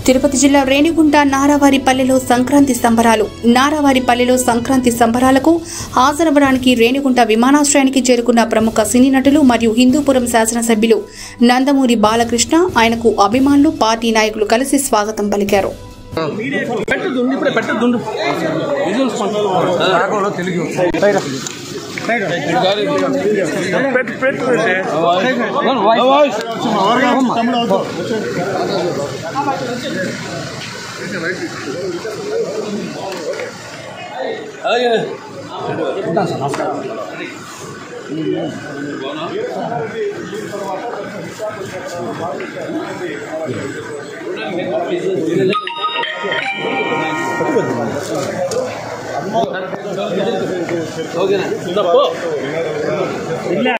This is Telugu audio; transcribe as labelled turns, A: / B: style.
A: తిరుపతి జిల్లా రేణిగుంట నారావారిపల్లెలో సంక్రాంతి సంబరాలు. నారావారిపల్లెలో సంక్రాంతి సంబరాలకు హాజరవ్వడానికి రేణిగుంట విమానాశ్రయానికి చేరుకున్న ప్రముఖ సినీ నటులు మరియు హిందూపురం శాసనసభ్యులు నందమూరి బాలకృష్ణ, ఆయనకు అభిమానులు, పార్టీ నాయకులు కలిసి స్వాగతం పలికారు.
B: ఓకేనా